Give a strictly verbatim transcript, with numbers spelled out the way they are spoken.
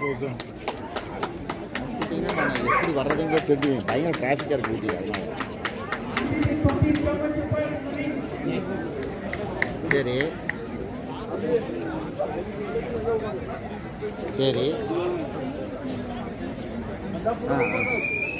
நான் எப்படி வர்றதுங்க தெரியும். பயங்கர டிராஃபிக்காக இருக்கு ஊட்டி. அதனால சரி சரி ஆ